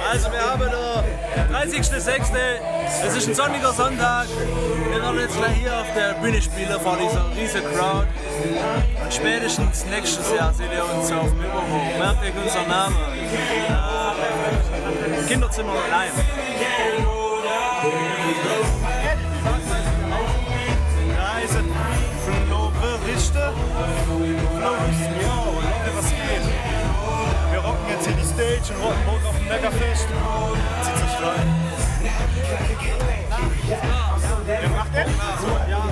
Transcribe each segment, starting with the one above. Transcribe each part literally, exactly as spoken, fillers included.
Also wir haben den dreißigsten sechsten Es ist ein sonniger Sonntag. Wir werden jetzt gleich hier auf der Bühne spielen vor dieser riesen Crowd. Und spätestens nächstes Jahr seht ihr uns auf dem Überhoch. Merkt euch unseren Namen. Äh, Kinderzimmer live. Ja, ihr seid Floriste. Floriste, ja, Leute, was geht? Wir rocken jetzt hier die Stage in Rottenburg auf dem Mega-Fest. Zieht sich rein. Wer macht denn? Ja,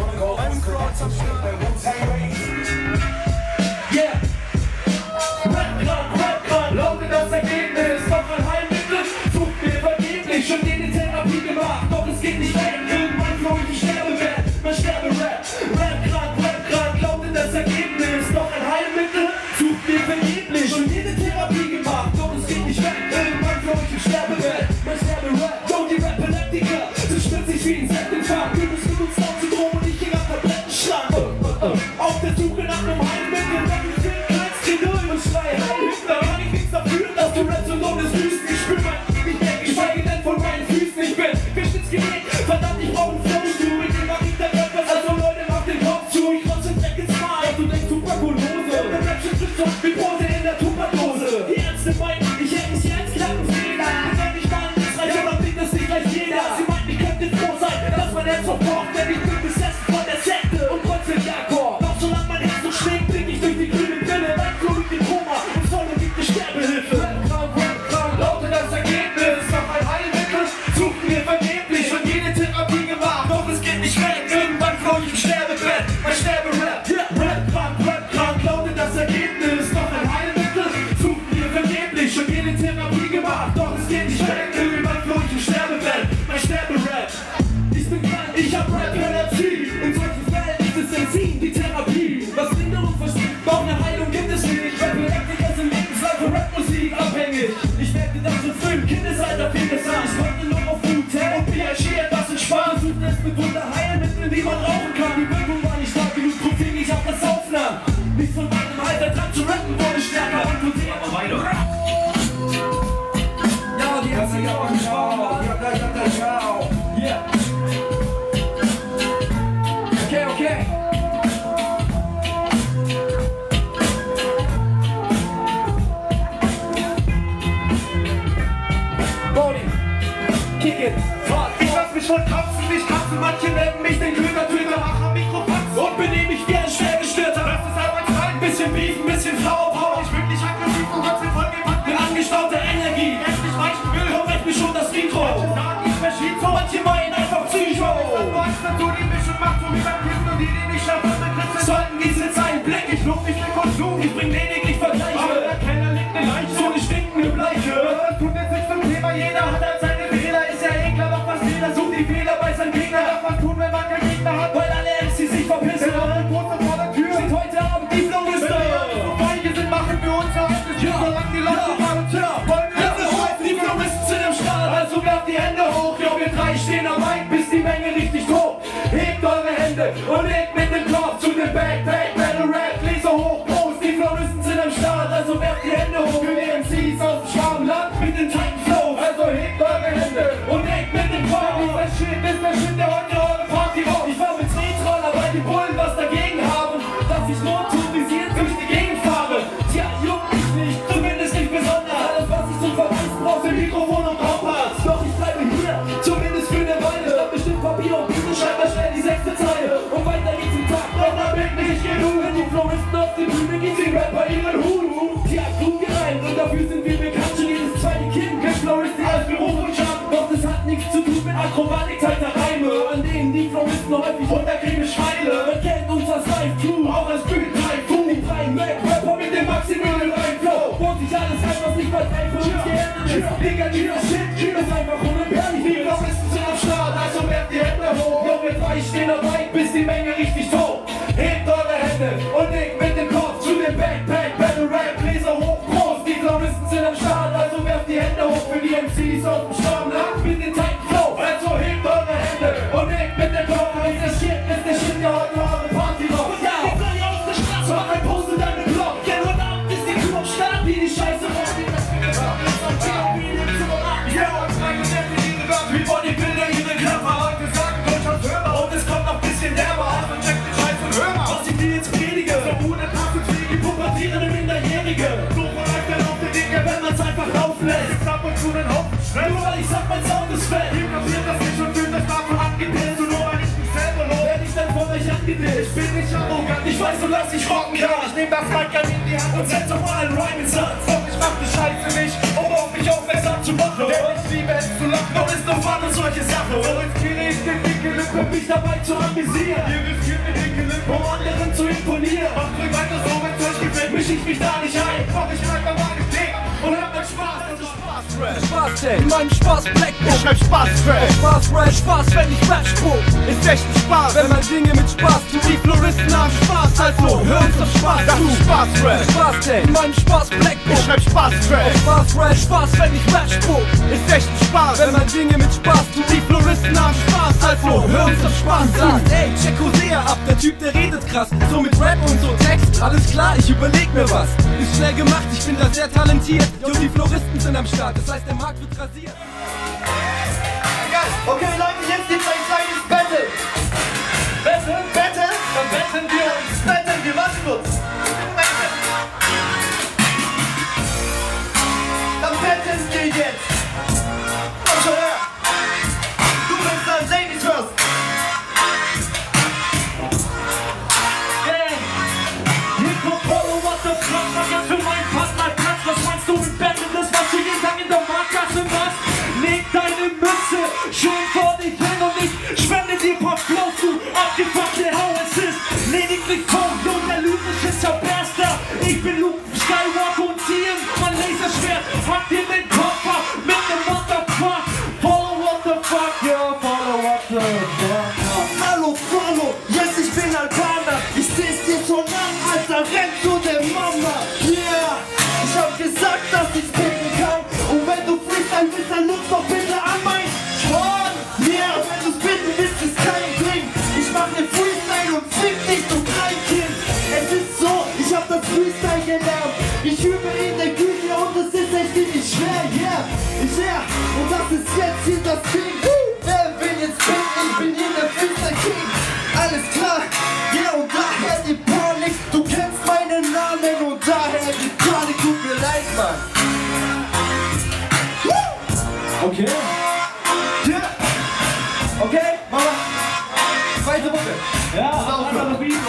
yeah! Rap, Rap, Rap, Rap, lautet das Ergebnis. Doch ein Heilmittel sucht mir vergeblich. Schon jede Therapie gemacht, doch es geht nicht weg. Irgendwann floh ich sterbe werd, mein Sterbe-Rap. Rap, Rap, Rap, Rap, lautet das Ergebnis. Doch ein Heilmittel sucht mir vergeblich. Schon jede Therapie gemacht, doch es geht nicht weg. Irgendwann floh ich sterbe werd, mein Sterbe-Rap. Don't die Rap-Epileptiker, so spürt sich wie ein Septinfarkt. Du bist genutzt aufzudrohen und ich ging am Tablettenschrank. Auf der Suche nach einem Heilmittel, doch ich bin kein Skinner und schrei Heilmittel. Kann ich nichts dafür, dass du Rap so laut ist, Füßen. Ich spür mein nicht mehr, geschweige denn von meinen Füßen. Ich bin geschnitzt gelegt, verdammt, ich brauch einen Flowstuhl. Mit dem mach ich der Rapper, also Leute, mach den Kopf zu. Ich rotze Dreck ins Mal, du denkst Tuberkulose. Der Rap schützt dich doch wie Pose in der Tupperdose. Die Ärzte meinen, ich hätte mich jetzt Klappenfehler. Wenn ich mal nicht reich, oder bringt das nicht gleich jeder. Sie meinten, ich könnte froh sein, dass mein Herz verbraucht, denn ich bin besessen von der Sekte und trotzdem Jakob. Doch solange mein Herz so schlägt, blick ich durch die grüne Brille. Mein Blut liegt im Koma und voll gibt eine Sterbehilfe. Rap krank, Rap krank, lautet das Ergebnis. Noch ein Heilmittel suchen wir vergeblich. Schon jede Therapie gemacht, doch es geht nicht weg. Irgendwann floh ich im Sterbebett, mein Sterbe-Rap. Rap krank, Rap krank, lautet das Ergebnis. Noch ein Heilmittel suchen wir vergeblich. Schon jede Therapie gemacht, doch es geht nicht weg. Irgendwann floh ich im Sterbebett, mein Sterbe-Rap. Ich bin krank, ich hab Rap-Energie. In solchen Fällen ist es Enzym, die Therapie. Was Linderung verspricht, doch eine Heilung gibt es nicht. Rap-Elektriker sind Lebenslang für Rapmusik abhängig. Ich merkte das so früh im Kindesalter fing es an. Ich konnte nur auf Wu-Tang und P H E etwas entspannen. Suchten es mit Wunder Heilmitteln, die man rauchen kann. Die Wirkung war nicht stark genug, so fing ich auf das Aufnahmen. Nicht von meinem Alter dran zu rappen, wurde stärker und tut sie aber weiter. Ja, die hat sich auch angeschaut. Ja, da, da, da, schau. Yeah. Okay, okay. Body, kick it, hard. Ich lass mich von Krapfen nicht kratzen. Manche nennen mich den Köder-Töter, mach am Mikrofax und benehm mich wie ein Schwergestörter. Das ist aber frei, ein bisschen Beef, ein bisschen Flower. Ich wirklich aggressiv und trotzdem vollgepackt mit angestauter Energie. Wenn ich nicht weichen will, komm ich mir schon das Mikro. Manche sagen, ich verschied so, manche meinen einfach Psycho. Die Mischung macht so wie beim Kissen und die, die nicht schaffen, sollten diese Zeilen blick. Ich lob nicht den Konsum, ich bring lediglich Vergleiche. Aber der Keller liegt eine Leiche, so eine stinkende Bleiche. Das tut jetzt nicht zum Thema, jeder hat halt seine Fehler. Ist ja eh klar, doch was jeder sucht die Fehler bei seinem Gegner. Darf man tun, wenn man keinen Gegner hat, weil alle M Cs sich verpissen. Der andere Poster vor der Tür steht heute Abend die Floriste. Wenn wir alle so feige sind, machen wir uns ein altes Tür, solange die Leute fahren und Tür. Wollen wir jetzt hoch, die Floristen sind im Start, also werft die Hände hoch. Ja, wir drei stehen am Mic, bis die Menge richtig tobt. Hebt eure Hände und legt mit dem Kopf zu dem Backpack, Battle Rap, Gläser hoch, Prost, die Floristen sind am Start, also werft die Hände hoch für die M Cs aus dem Schwarmland mit den Titan Flows, also hebt eure Hände und legt mit dem Kopf. Das Shit ist der Shit, der heute eure Party rockt. Ich war mit Tretroller, weil die Bullen was dagegen haben, dass ich motorisiert durch die Gegend fahre. Tja, juckt mich nicht, zumindest nicht besonders. Alles, was ich zum Verweis brauche, für Mikrofon und Kompass. Doch ich bleibe hier, zumindest für eine Weile. Ich hab bestimmt Papier und Bitte, schreib mal schnell die sechste Zeile. Und weiter geht's im Takt, doch da bin nicht genug. Wenn die Floristen auf die Bühne gehen, sie Rapper ihren Hut. Tja, klug gereimt und dafür sind wir bekannt. Schon jedes zweite Kind kennt Floristik als Beruf und Job. Doch das hat nichts zu tun mit Akrobatik, alter Reime, an denen die Floristen häufig runterkriegen Schweine. Man kennt uns als Live-Crew, auch als Bühnen Typhoon. Die drei Mac-Rapper mit dem maximalen Reimflow, wo sich alles einfach nicht bei drei von uns geändert ist. Digga, dieser Shit, ist einfach unentbehrlich. Die Floristen sind am Start, also werft die Hände hoch. Jo, wir drei stehen dabei, bis die Menge richtig tobt. Hebt eure Hände und legt mit dem Kopf zu dem Backpack, Battle Rap, Gläser hoch, Prost. Die Floristen sind am Start, also werft die Hände hoch für die M Cs aus dem Stammland mit den Titan Flow. Also hebt eure Hände und legt mit dem Kopf. Ist der Shit, ist der Shit, der heute eure Party rockt. Ja, ich fliege auf der Straße, mach ein Post in deinem Blog. Denn heute Abend ist die Crew am Start, wie die Scheiße rockt. auflässt. Ab und zu einen Haufen Stress, nur weil ich sag, mein Sound ist fett. Ihr kapiert das nicht und fühlt euch davon abgepisst. Und nur weil ich mich selber lobe, werd ich dann von euch angedisst. Ich bin nicht arrogant, ich weiß nur, dass ich rocken kann. Ich nehm das Mic an in die Hand und setz auf mal einen Rhyme ins Satz. Doch ich mach die Scheiße nicht, um auf mich aufmerksam zu machen. Denn ich liebe es zu lachen, doch ist nur Fun und solche Sachen. So riskiere ich den dicke Lippe, mich dabei zu amüsieren. Ihr riskiert mit dicke Lippe, um anderen zu imponieren. Macht ruhig weiter so, wenn's euch gefällt, misch ich mich da nicht ein. Doch ich bleib bei meinem Ding und hab meinen Spaß, das ist Spaß. Spaß, ey, in meinem Spaß Blackbook. Ich schreib Spaß, Trash. Spaß, Rap, Spaß, wenn ich Rap spuck. Ist echt ein Spaß, Wenn man Dinge mit Spaß tut. die Floristen haben Spaß, also Hör uns doch Spaß das zu. ist Spaß, Trash. Spaß, ey, in meinem Spaß Blackbook. Ich schreib Spaß, Trash. Spaß, Rap, Spaß, wenn ich Rap spuck. Ist echt ein Spaß, Wenn man Dinge mit Spaß tut. die Floristen haben Spaß, also Hör uns doch Spaß zu. Ey, check Hosea ab, der Typ, der redet krass. So mit Rap und so Text, alles klar, ich überleg mir was. Ist schnell gemacht, ich bin da sehr talentiert. Jo, die Floristen sind am Start, das heißt, der Markt wird rasiert. Okay, Leute, jetzt gibt's ein kleines Battle. Battle? Battle? Dann betteln wir uns. Betteln wir, warte kurz. Dann betteln wir jetzt. Komm schon her. Du bist dann Ladies first. Yeah. Hier kommt Polo, what the fuck, mach jetzt für meinen Partner Platz. Was meinst du mit Battle? Das machst du jeden Tag in der Marktkasse, was? Leg deine Mütze schön vor dich hin und ich spende dir ein paar Flows zu. Abgefuckte Hau, es ist lediglich Folge und der lyrische Zerberster. Ich bin Luke Skywalker und ziehe mein Laserschwert. Hack dir den Kopf ab mit nem Motherfuck. Follow what the fuck, yeah, follow what the fuck. Hallo, follow, yes, ich bin Albaner. Ich seh's dir schon an, Alter, renn zu der Mama. Yeah, ich hab gesagt, dass ich picken kann. Und wenn du Freestyle willst, dann nutz doch bitte an mein Horn. Yeah, wenn du's bitten willst, ist kein Ding. Ich mach ne Freestyle und fick dich, du Kleinkind. Es ist so, ich hab das Freestyle gelernt. Ich übe in der Küche und es ist echt nicht schwer, yeah. Ich yeah, und das ist jetzt hier das Ding. Wer will jetzt finden? Ich bin hier der Freestyle King. Alles klar, yeah, und daher die Panik. Du kennst meinen Namen und daher die Panik. Tut mir leid, Mann. Okay. Yeah. Okay, Mama. Zweite Runde. Ja, andere Beat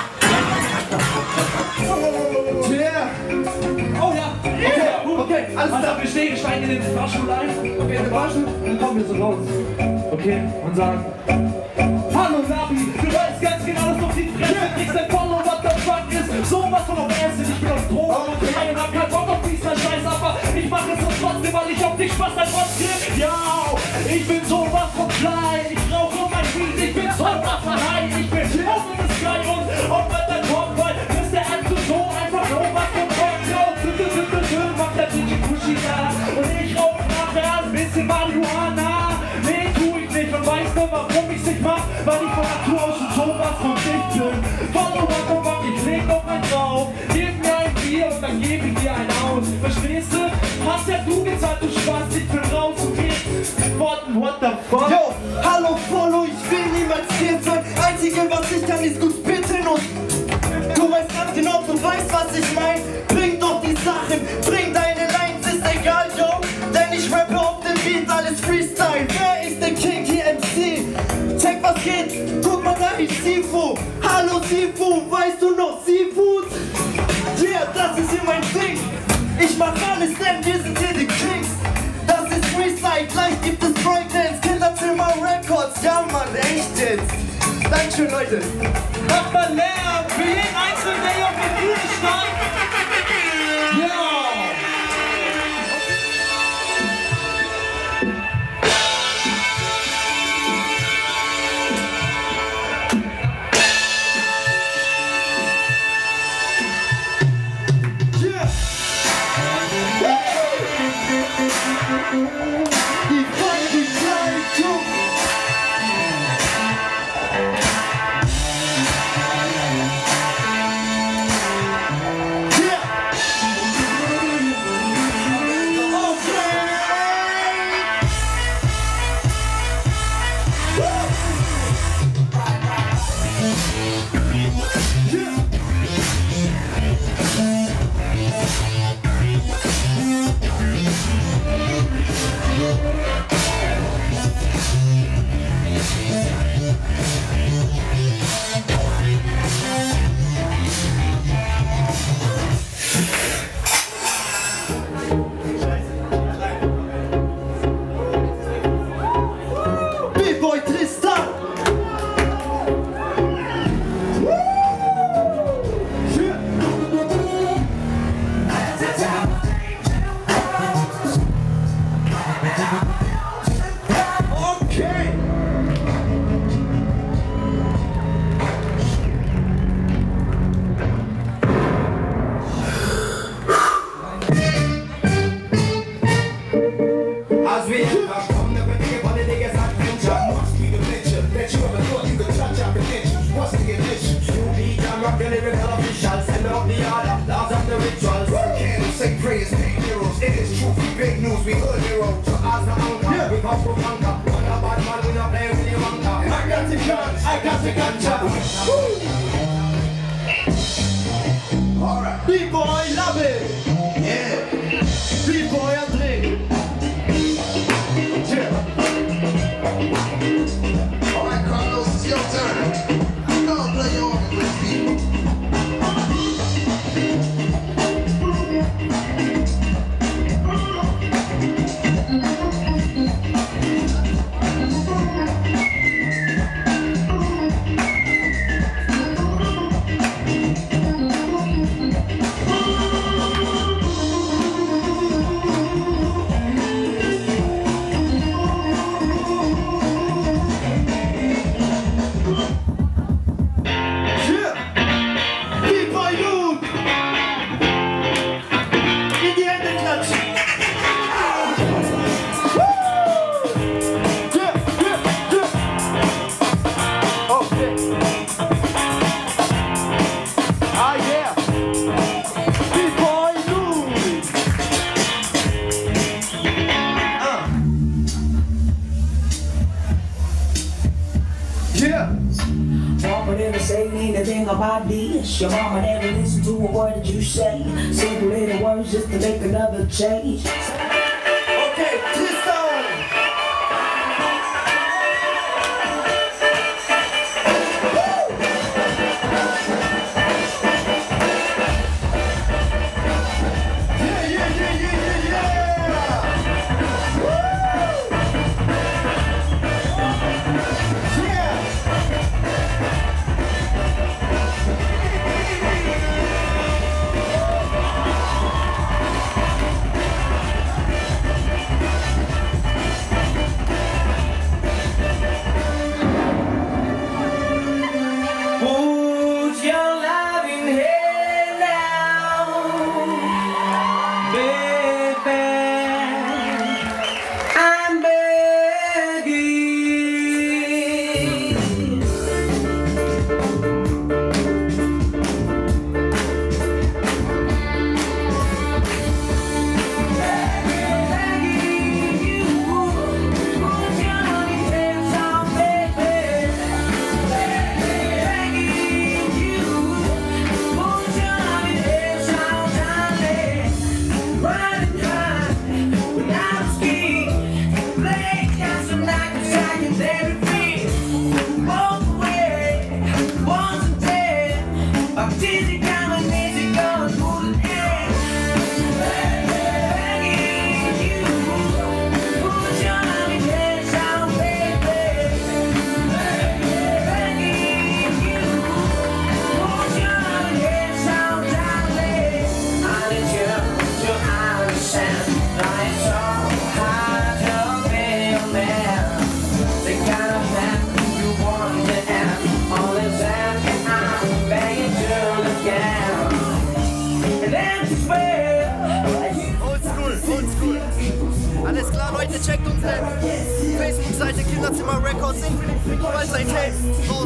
oder? Yeah. Oh ja. Okay, okay, alles klar. Wir stehen, steigen in den Fahrstuhl ein. Okay, in den Fahrstuhl. Dann kommen wir so raus. Okay, und sagen: Hallo Nabi, du weißt ganz genau, dass du die Fresse kriegst. Dein Follow, what the fuck ist sowas von auf Acid. Ich bin auf Drogen und Freien, hab keinen Bock auf diesen Scheiß, aber ich mach es so trotzdem, weil ich auf dich Spaß dann trotzdem. Ja, ich bin sowas von klein, ich rauche mein Weed, ich bin sowas von high, ich bin oben in the sky und auf meiner Kopf, weil ist der Ernst so einfach sowas von Kopf. Macht der D J Kushi da und ich rauche nachher ein bisschen Marihuana. Nee, tu ich nicht und weißt du, warum ich's nicht mach? Weil ich von Natur aus schon sowas von dicht bin. Follow what the fuck, ich leg auf mein drauf. Gib mir ein Bier und dann geb ich dir ein aus. Verstehst du? Hast ja du gezahlt, du Spaß, ich bin raus und geh. What the fuck? Yo, hallo Follow, ich will niemals Kind sein. Einzige, was ich kann, ist gut bitten und du weißt ganz genau, du weißt, was ich mein. Bring doch die Sachen, bring deine Lines, ist egal, yo. Denn ich rappe auf dem Beat, alles Freestyle. Wer ist der King hier M C? Check, was geht, guck mal da, ich Sifu. Hallo Sifu, weißt du noch Seafood? Yeah, das ist hier mein Ding. Ich mach alles, denn wir sind hier die Kings. Das ist Freestyle, gleich gibt es Breakdance, Kinderzimmer Records. Ja Mann, echt jetzt. Dankeschön, Leute. Macht mal Lärm für jeden Einzelnen, der hier auf der Bühne stand. Ja. Die Funky Kleidung. big news, we heard heroes. So as the anchor, we come from anchor. On the bad man, we not play with the anchor. I got the gun, I got the ganja. Alright. B-boy, love it. Yeah. B-boy, André. Yeah. Alright, Carlos, it's your turn. Don't play your own with people. Mama never say anything about this. Your mama never listen to a word that you say. Simple little words just to make another change. Okay, Tristan! Yeah, yeah, yeah, yeah, yeah, yeah! Woo! Yeah! Alles klar, Leute, checkt unsere Facebook-Seite Kinderzimmer Records. Bald sein Tape raus.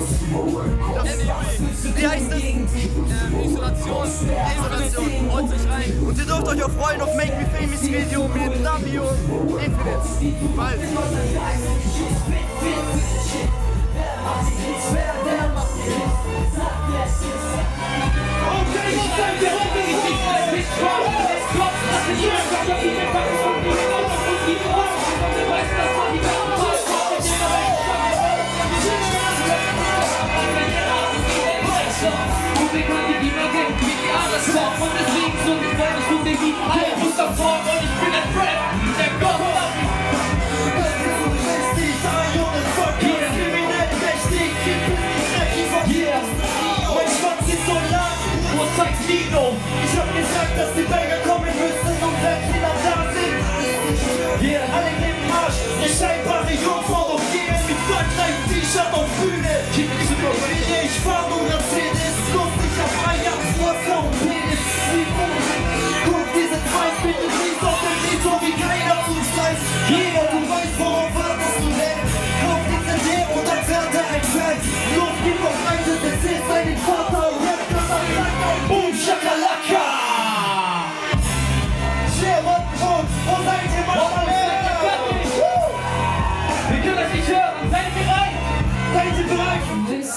Wie heißt es? Ähm, Isolation. Isolation. Holt sich rein. Und ihr dürft euch auch freuen auf Make Me Famous Video mit W Infinite. Bald. Und deswegen so gefällt ich gut den Beat ein. Muss davor und ich bin ein Rap, der Gott. Nino. Ich hab gesagt, dass die Berge kommen müssen und selbst die noch da sind. Yeah. Alle nehmen Arsch, eine scheinbare Jungfrau, doch gehen mit Deutschland, T-Shirt und Bühne. Ich fahr nur Mercedes, lustig auf Eier, Wasser und Penis. Guck diese zwei Bitte, die auf dem Lied, so wie keiner uns weiß. Jeder, du weißt, worauf wartest du denn? Kauf die C D und dann fährt er ein Fan. Los, gib auf ein, das ist seinen Vater und rappt das am Boom Shakalaka! Yeah, what, what, what,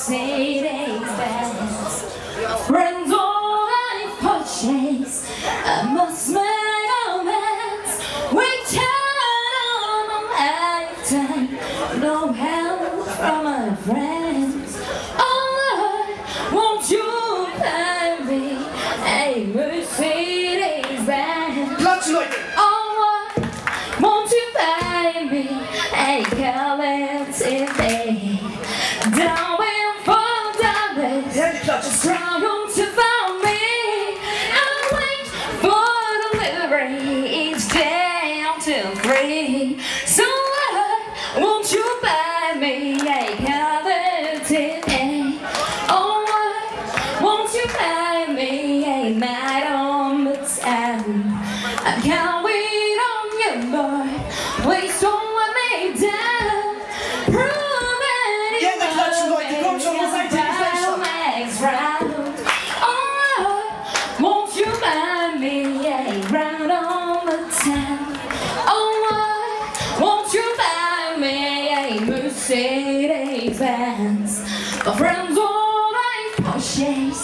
Mercedes-Benz. Friends all I purchase, I must make amends. We turn on my lifetime, no help from my friends. Oh Lord, won't you buy me a Mercedes-Benz? Klatschen, Leute! Oh Lord, won't you buy me a Cadillac? Darwin for dollars, struggle to find me. I wait for delivery each day until three. So what? Won't you buy me a Cadillac? Oh what? Won't you buy me a night on the town? I can't wait on you, boy. Please don't let me down. Prove it. Gerne klatschen, Leute. Kommt schon, ihr seid die round. Oh, won't you buy me a round on the town? Oh, won't you buy me a Mercedes-Benz? My friends all like Porsches.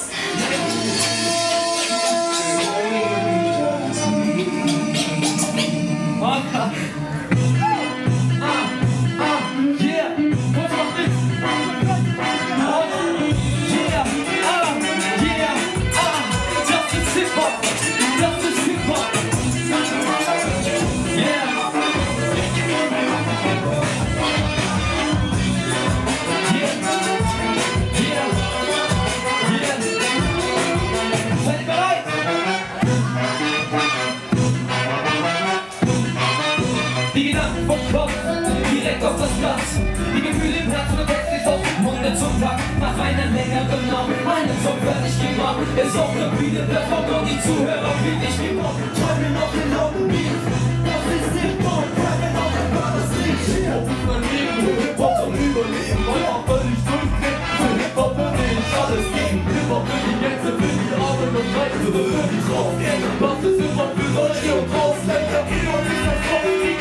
Die Gedanken vom Kopf, direkt auf das Blatt. Die Gefühle im Herzen und Text aus dem Munde zum Takt. Nach einer längeren Namen, meinen Song fertig gemacht. Ist auf der Bühne performt und die Zuhörer fühlen dich gebraucht. Träume noch den lauten Beat, das ist Hip-Hop. Träume noch ein paar das Licht. Hip-Hop ist mein Leben, Hip-Hop zum Überleben. Weil auch völlig durchdreht, für Hip-Hop würde ich alles geben. Hip-Hop für die Gänse, für die Armen und Reize, für die Draufgänge. Was ist Hip-Hop für Deutsche und Ausländer? Immer ist das Hip-Hop.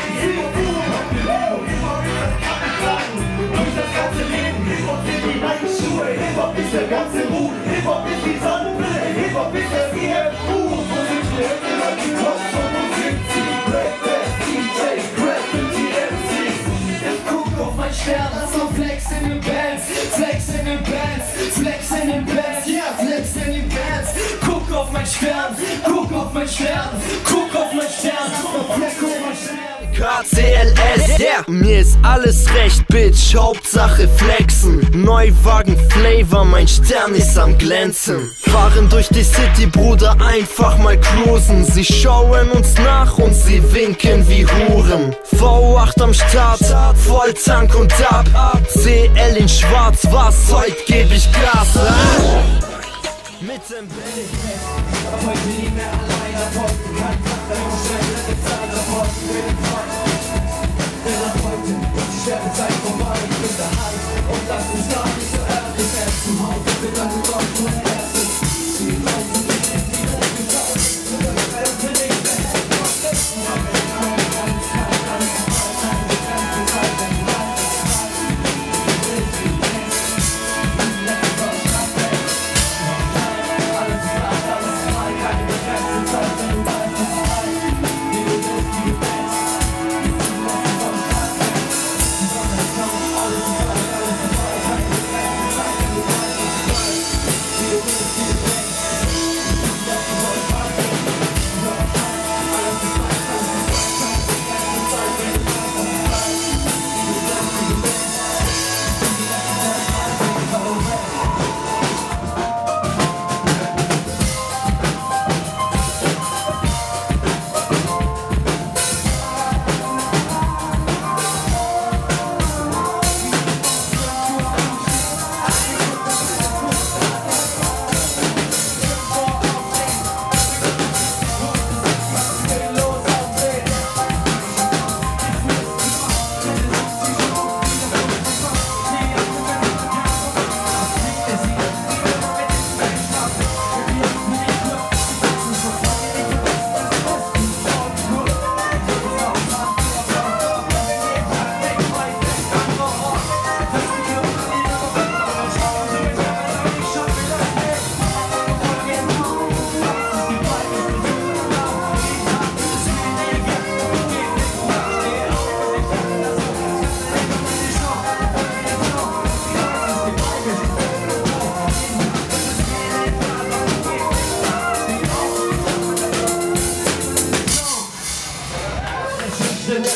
Hip-Hop ist der ganze Mut, Hip-Hop ist die Sonnenbrille, Hip-Hop ist das I M U. Wo sind die Hände, die Kopf und wo sind sie? Breakdance, D J, Graffiti, M Cs. Ich guck auf mein Stern, lass mal Flex in den Bands, Flex in den Bands, Flex in den Bands, ja, Flex in den Bands. Guck auf mein Stern, guck auf mein Stern, guck auf mein Stern, Flex auf mein Stern. K C L S, yeah. Mir ist alles recht, Bitch, Hauptsache flexen. Neuwagen Flavor, mein Stern ist am Glänzen. Fahren durch die City, Bruder, einfach mal cruisen. Sie schauen uns nach und sie winken wie Huren. V acht am Start, Volltank und ab. C L in schwarz, was, heute geb ich Gas. Ah. Mit dem Belly. Heute nie mehr allein, ab heute kein Tag, der Umstände gezahlt, ab heute will ich frei. Denn ab heute wird die schwere Zeit vorbei, ich bin daheim und das ist gar nicht so ehrlich. Erst zum Haus, ich bin dann Gott und erstes. Die Leute sind in die Welt gesagt, und das Welt bin ich der Held Gottes. Aber ich kann ganz kalt, alles frei, eine ganze Zeit, ein Land ist frei. Ich will sie längst, die letzte Stadt weg. Alles klar, alles frei, keine begrenzte Zeit, wenn du weißt, was frei. Wie du bist, wie du denkst.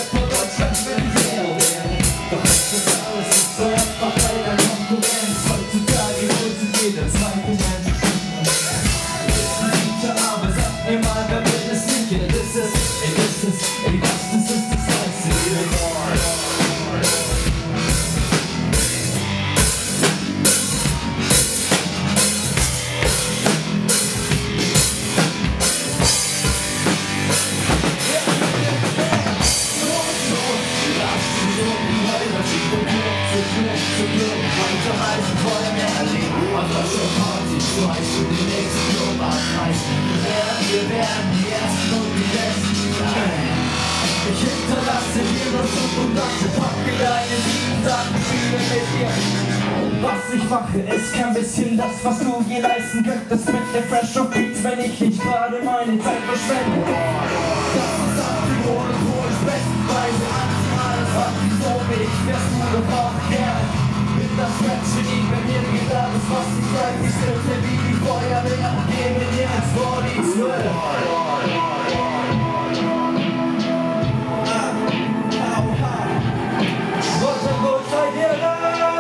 Rapper Deutschland Millionär werden. Doch es ist alles nicht so einfach bei der Konkurrenz. Heutzutage holt sich jeder zweite Mensch. Ist ein Feature, aber sag mir mal, wer will es nicht? Ja, das ist, ey, das ist, ey, das, das ist das Neueste. Weiterreisen wollen wir erleben, auf der Show Party schmeißen, den nächsten Club abreißen. Wir werden, wir werden die Ersten und die Letzten sein. Ich hinterlasse dir nur Schutt und Asche, packe deine sieben Sachen, spiele mit dir. Was ich mache, ist kein bisschen das, was du je leisten könntest mit der Fresh of Beats, wenn ich nicht gerade meine Zeit verschwende. Das ist Anti-Monopol, bestenweise Anti-Alles, Anti-Phobisch, wärst du doch auch gern. Das Rap-Genie, wenn mir geht alles, was ich sag, ich stöte wie die Feuerwehr und gebe dir ins Body zwölf. Was ein Gott seid ihr da?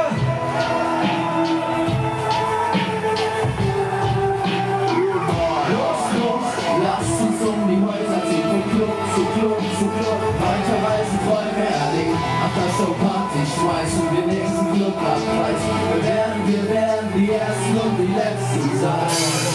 Los, los, lasst uns um die Häuser ziehen, von Club zu Club zu Club, weiterreisen, Träume erleben, After Show Party schmeißen, wir nächsten Club abreißen. Wir werden, wir werden die Ersten und die Letzten sein.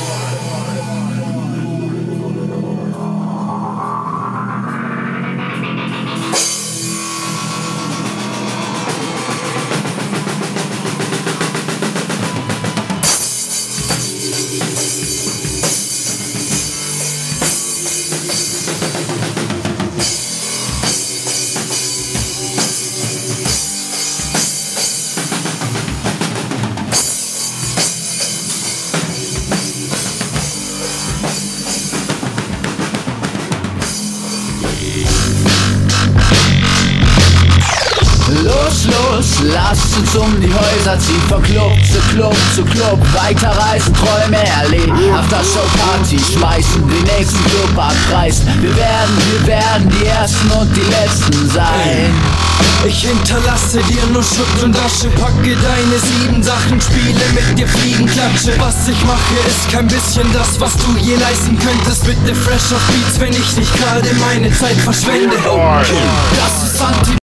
Los, los, lasst uns um die Häuser ziehen, von Club zu Club zu Club, weiterreisen, Träume erleben, After Show Party schmeißen, den nächsten Club abreißen. Wir werden, wir werden die Ersten und die Letzten sein. Ich hinterlasse dir nur Schutt und Asche, packe deine sieben Sachen, spiele mit dir, fliegen, klatsche. Was ich mache ist kein bisschen das, was du je leisten könntest. Bitte Fresh of Beats, wenn ich nicht gerade meine Zeit verschwende. Das ist Anti